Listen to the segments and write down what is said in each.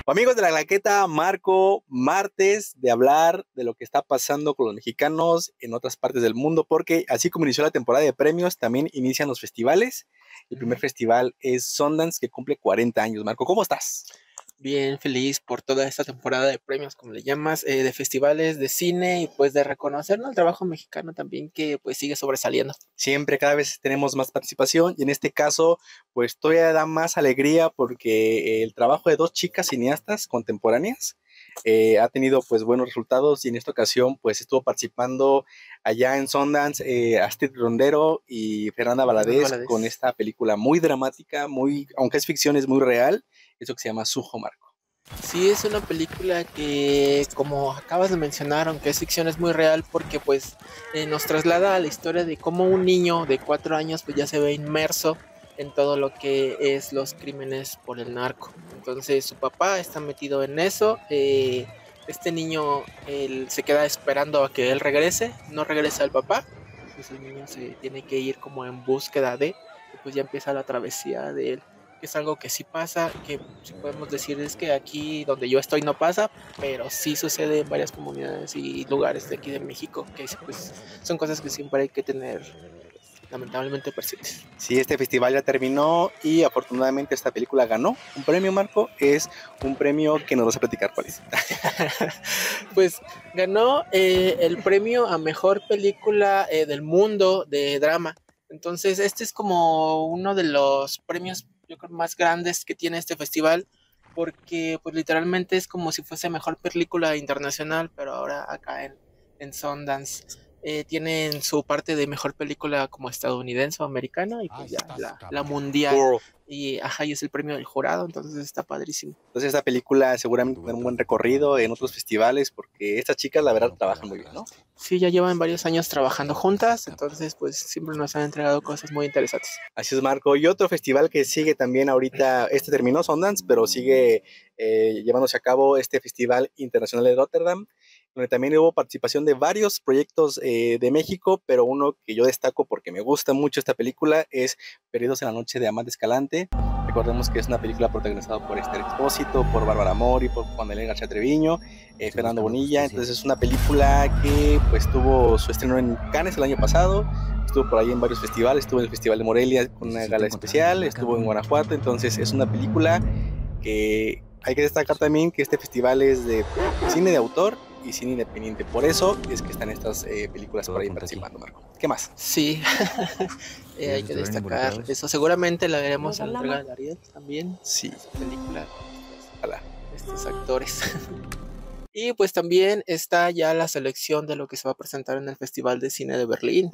Amigos de la Claqueta, Marco, martes de hablar de lo que está pasando con los mexicanos en otras partes del mundo, porque así como inició la temporada de premios, también inician los festivales. El primer festival es Sundance, que cumple 40 años. Marco, ¿cómo estás? Bien feliz por toda esta temporada de premios, como le llamas, de festivales, de cine y pues de reconocer, ¿no?, el trabajo mexicano también que pues sigue sobresaliendo. Siempre, cada vez tenemos más participación y en este caso, pues todavía da más alegría porque el trabajo de dos chicas cineastas contemporáneas ha tenido pues buenos resultados y en esta ocasión pues estuvo participando allá en Sundance Astrid Rondero y Fernanda Fernando Valadez con Valadez. esta película muy dramática, muy, aunque es ficción, es muy real, eso que se llama Sujo, Marco. Sí, es una película que, como acabas de mencionar, aunque es ficción, es muy real porque pues nos traslada a la historia de cómo un niño de 4 años pues ya se ve inmerso en todo lo que es los crímenes por el narco. Entonces su papá está metido en eso. Este niño él se queda esperando a que él regrese, no regresa el papá, entonces el niño se tiene que ir como en búsqueda de, y pues ya empieza la travesía de él, que es algo que sí pasa, que sí podemos decir es que aquí donde yo estoy no pasa, pero sí sucede en varias comunidades y lugares de aquí de México, que pues son cosas que siempre hay que tener, pues, lamentablemente presentes. Sí, este festival ya terminó y afortunadamente esta película ganó un premio, Marco. Es un premio que nos vas a platicar cuál es. Pues ganó el premio a mejor película del mundo de drama. Entonces, este es como uno de los premios, yo creo, más grandes que tiene este festival, porque pues literalmente es como si fuese mejor película internacional, pero ahora acá en Sundance. Tienen su parte de mejor película como estadounidense o americana y pues ya la mundial. World. Y ajá, y es el premio del jurado, entonces está padrísimo. Entonces esta película seguramente tendrá un buen recorrido en otros festivales porque estas chicas la verdad trabajan muy bien, ¿no? Sí, ya llevan varios años trabajando juntas, entonces pues siempre nos han entregado cosas muy interesantes. Así es, Marco. Y otro festival que sigue también ahorita, este terminó Sundance, pero sigue llevándose a cabo este Festival Internacional de Rotterdam, donde también hubo participación de varios proyectos de México, pero uno que yo destaco porque me gusta mucho esta película es Perdidos en la Noche de Amanda Escalante. Recordemos que es una película protagonizada por Esther Expósito, por Bárbara Mori, por Juan Manuel García Treviño, Fernando Bonilla. Entonces es una película que pues tuvo su estreno en Cannes el año pasado, estuvo por ahí en varios festivales, estuvo en el Festival de Morelia con una gala especial, estuvo en Guanajuato, entonces es una película que hay que destacar también que este festival es de cine de autor y cine independiente, por eso es que están estas películas por ahí participando, Marco. ¿Qué más? Sí, hay que destacar eso. Seguramente la veremos en la entrega de Ariel también. Sí. Esa película, Ojalá. estos actores. Y pues también está ya la selección de lo que se va a presentar en el Festival de Cine de Berlín.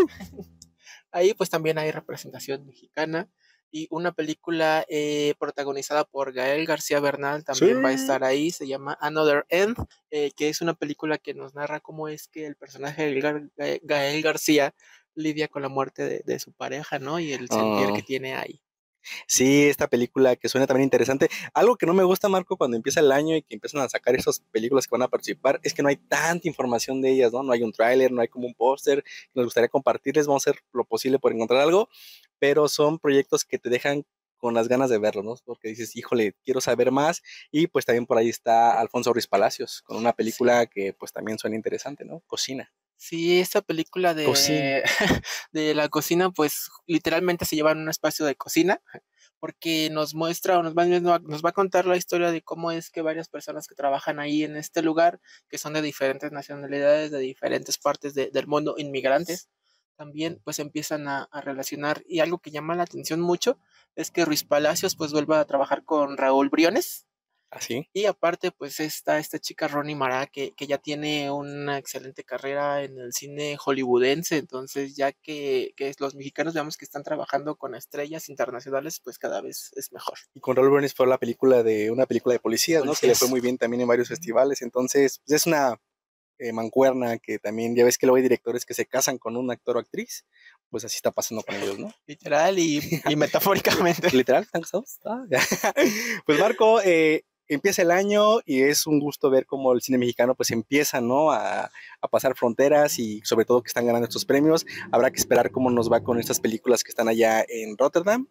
Ahí pues también hay representación mexicana y una película protagonizada por Gael García Bernal también va a estar ahí, se llama Another End, que es una película que nos narra cómo es que el personaje de Gael García lidia con la muerte de su pareja, ¿no? Y el sentir que tiene ahí. Sí, esta película que suena también interesante. Algo que no me gusta, Marco, cuando empieza el año y que empiezan a sacar esas películas que van a participar, es que no hay tanta información de ellas, ¿no? No hay un tráiler, no hay como un póster. Nos gustaría compartirles, vamos a hacer lo posible por encontrar algo, pero son proyectos que te dejan con las ganas de verlo, ¿no? Porque dices, híjole, quiero saber más. Y pues también por ahí está Alfonso Ruiz Palacios, con una película Sí. que pues también suena interesante, ¿no? Cocina. Sí, esta película Cocina. de la cocina, pues literalmente se lleva en un espacio de cocina, porque nos muestra, o más bien nos va a contar la historia de cómo es que varias personas que trabajan ahí en este lugar, que son de diferentes nacionalidades, de diferentes partes del mundo, inmigrantes, también pues empiezan a relacionar. Y algo que llama la atención mucho es que Ruiz Palacios pues vuelve a trabajar con Raúl Briones. ¿Así? Y aparte, pues está esta chica Ronnie Mara, que ya tiene una excelente carrera en el cine hollywoodense, entonces ya que los mexicanos veamos que están trabajando con estrellas internacionales, pues cada vez es mejor. Y con Raúl Briones fue una película de policías, ¿no? Que le fue Policías. muy bien también en varios festivales. Entonces, pues es una mancuerna que también, ya ves que luego hay directores que se casan con un actor o actriz, pues así está pasando con ellos, ¿no? Literal y metafóricamente. Literal, ¿están casados? Pues Marco, empieza el año y es un gusto ver cómo el cine mexicano pues empieza, ¿no? A pasar fronteras y sobre todo que están ganando estos premios. Habrá que esperar cómo nos va con estas películas que están allá en Rotterdam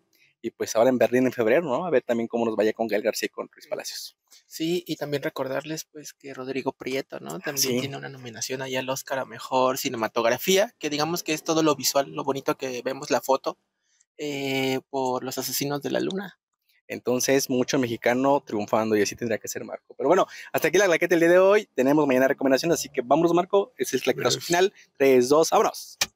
y pues ahora en Berlín en febrero, ¿no? A ver también cómo nos vaya con Gael García y con Luis Palacios. Sí, y también recordarles pues que Rodrigo Prieto, ¿no? También Sí, tiene una nominación allá al Oscar a Mejor Cinematografía, que digamos que es todo lo visual, lo bonito que vemos la foto por Los Asesinos de la Luna. entonces mucho mexicano triunfando y así tendría que ser Marco. Pero bueno, hasta aquí la claqueta del día de hoy. Tenemos mañana recomendaciones, así que vámonos Marco. Ese es el claquetazo Yes. final. 3, 2, vámonos.